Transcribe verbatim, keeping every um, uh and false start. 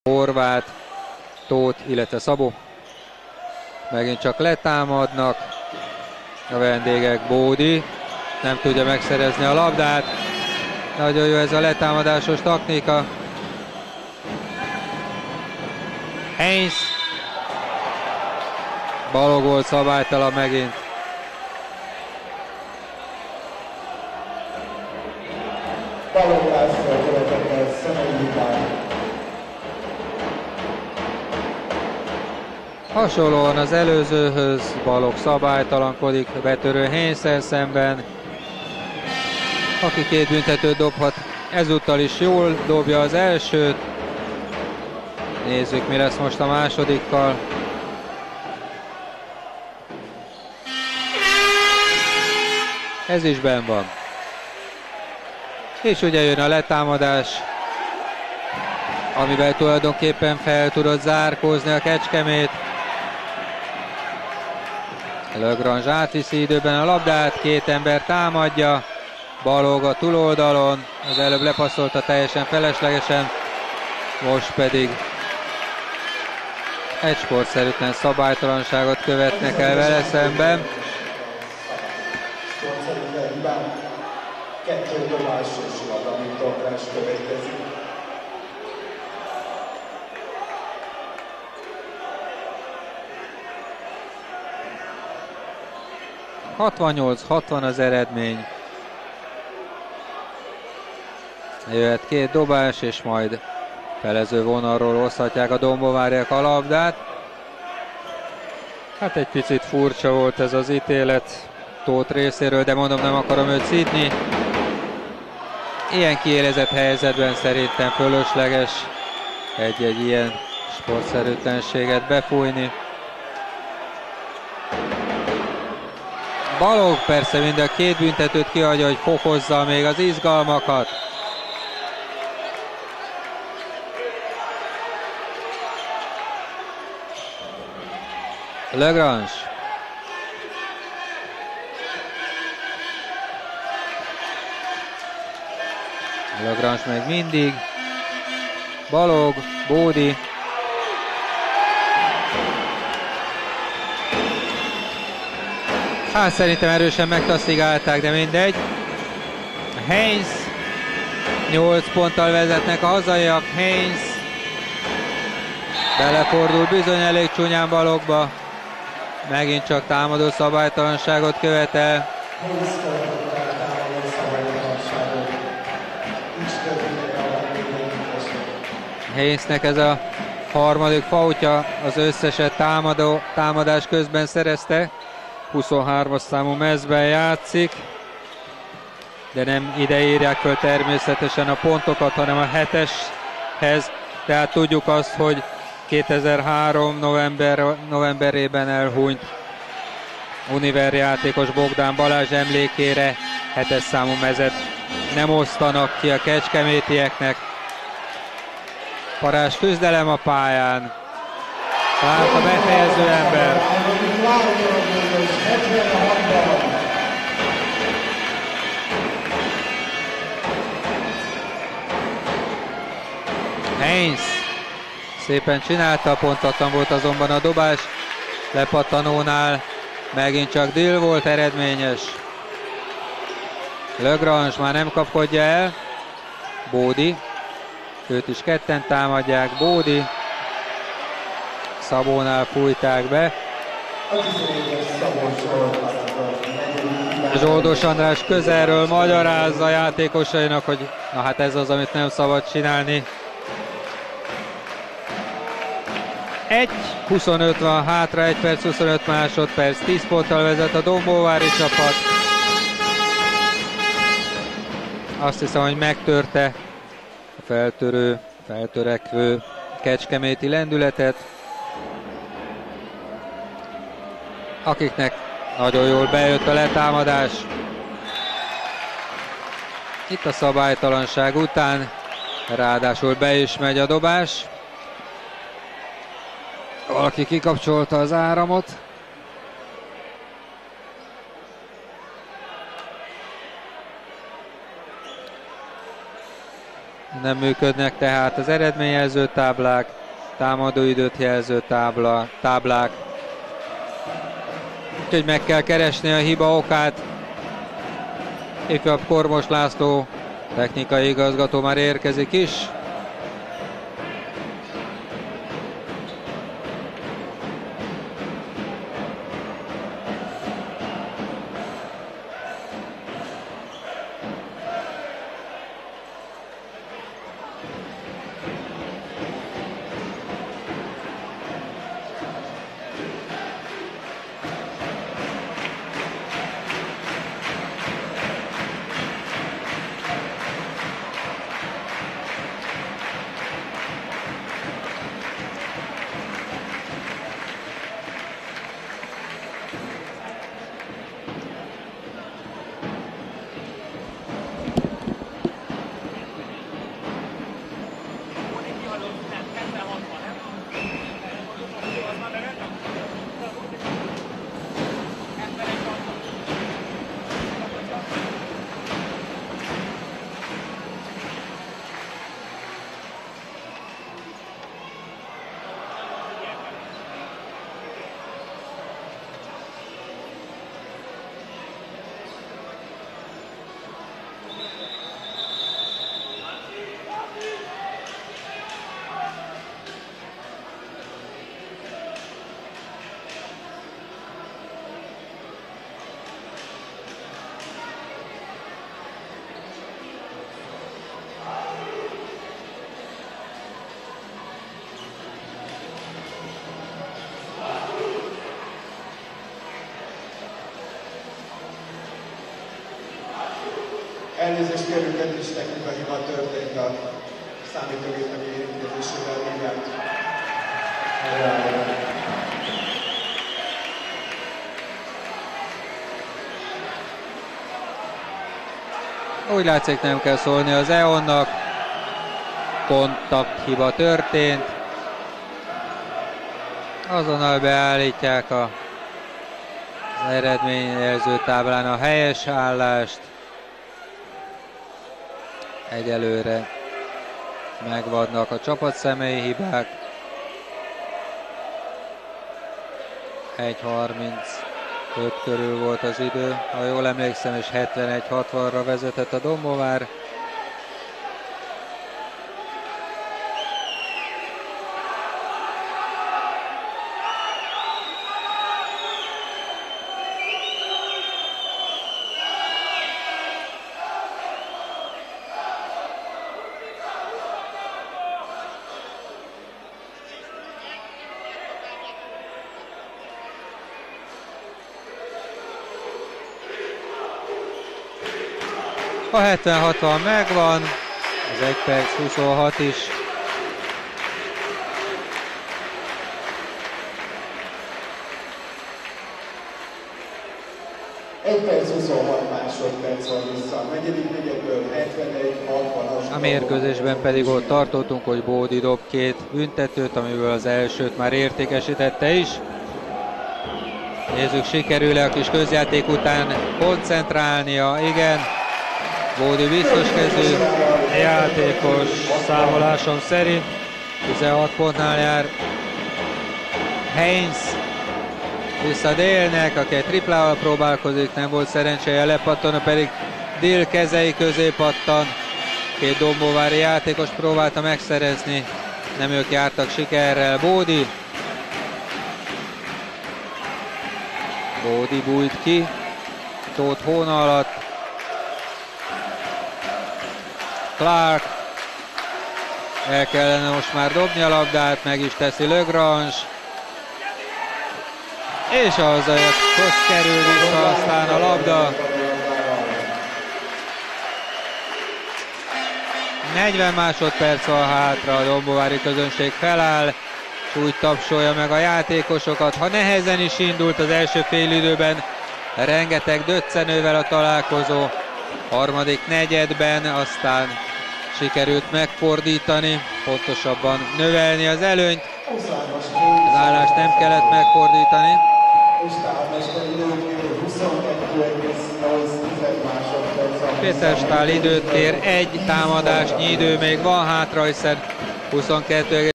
Horváth, Tóth, illetve Szabó. Megint csak letámadnak a vendégek. Bódi nem tudja megszerezni a labdát. Nagyon jó ez a letámadásos taktika. Heinz. Balog volt szabálytalan megint. Balog László követett el személyi hibát. Hasonlóan az előzőhöz Balog szabálytalankodik betörő Heinz-szel szemben, aki két büntetőt dobhat. Ezúttal is jól dobja az elsőt. Nézzük, mi lesz most a másodikkal. Ez is benn van. És ugye jön a letámadás, amivel tulajdonképpen fel tudott zárkózni a Kecskemét. Legrange átviszi időben a labdát, két ember támadja, Balog a túloldalon, az előbb lepasszolta teljesen feleslegesen, most pedig egy sportszerűtlen szabálytalanságot követnek el vele szemben. Sportszerűtlen hibán kettő dobás és labdamintorlás következik. hatvannyolc hatvan az eredmény. Jöhet két dobás, és majd felező vonalról hozhatják a dombóváriak a labdát. Hát egy picit furcsa volt ez az ítélet Tóth részéről, de mondom, nem akarom őt szidni. Ilyen kiélezett helyzetben szerintem fölösleges egy-egy ilyen sportszerűtlenséget befújni. Balog persze mind a két büntetőt kiadja, hogy fokozza még az izgalmakat. Legrange. Legrange még mindig. Balog, Bódi. Hát szerintem erősen megtaszigálták, de mindegy. Heinz. nyolc ponttal vezetnek a hazaiak. Heinz belefordul bizony elég csúnyán Balogba. Megint csak támadó szabálytalanságot követel. Heinznek ez a harmadik faultja, az összeset támadó, támadás közben szerezte. huszonhármas számú mezben játszik, de nem ide írják föl természetesen a pontokat, hanem a heteshez. Tehát tudjuk azt, hogy kétezer-három november, novemberében elhunyt Univer játékos Bogdán Balázs emlékére hetes számú mezet nem osztanak ki a kecskemétieknek. Parázs küzdelem a pályán. Várt a befejező ember. Heinz szépen csinálta, pontatlan volt azonban a dobás. Lepattanónál megint csak Dill volt eredményes. Legrange már nem kapkodja el. Bódi. Őt is ketten támadják. Bódi. Szabónál fújták be. Zsoldos András közelről magyarázza a játékosainak, hogy na hát ez az, amit nem szabad csinálni. egy huszonöt van hátra, egy perc huszonöt másodperc, tíz ponttal vezet a dombóvári csapat. Azt hiszem, hogy megtörte a feltörő, feltörekvő kecskeméti lendületet, akiknek nagyon jól bejött a letámadás. Itt a szabálytalanság után ráadásul be is megy a dobás. Valaki kikapcsolta az áramot. Nem működnek tehát az eredményjelző táblák, támadóidőt jelző tábla, táblák. Úgyhogy meg kell keresni a hiba okát. Ifjabb Kormos László, technikai igazgató már érkezik is. Elnézést kérünk, egy is technika hiba történt a számítógépek érintkezésével, mindjárt helyreállunk. Úgy látszik, nem kell szólni az é on-nak. Kontakt hiba történt. Azonnal beállítják a, az eredményjelző táblán a helyes állást. Egyelőre megvannak a csapatszemély hibák. egy harmincöt körül volt az idő, ha jól emlékszem, és hetvenegy hatvanra vezetett a Dombovár. A hetven hatvan megvan, az egy perc huszonhat is. egy perc huszonhat másodperc van vissza. A negyedik negyedből hetvenegy hatvanas. A mérkőzésben pedig ott tartottunk, hogy Bódi dob két büntetőt, amiből az elsőt már értékesítette is. Nézzük, sikerül-e a kis közjáték után koncentrálnia? Igen. Bódi biztos kezű játékos, számolásom szerint tizenhat pontnál jár. Heinz vissza Dillnek, aki egy triplával próbálkozik, nem volt szerencséje, lepattan, pedig Dill kezei közé pattan. Két dombovári játékos próbálta megszerezni, nem ők jártak sikerrel. Bódi. Bódi bújt ki, Tóth hóna alatt. Clark el kellene most már dobni a labdát, meg is teszi Legrange. És ahhoz kerül vissza aztán a labda. negyven másodperc van hátra, a dombovári közönség feláll, és úgy tapsolja meg a játékosokat. Ha nehezen is indult az első félidőben, rengeteg döccenővel a találkozó, harmadik negyedben aztán sikerült megfordítani, pontosabban növelni az előnyt. Az állást nem kellett megfordítani. És támadás pedig huszonkettő egész nyolc másodperc Péter Stál időt kér, egy támadásnyi idő még van hátra, hiszen huszonkettő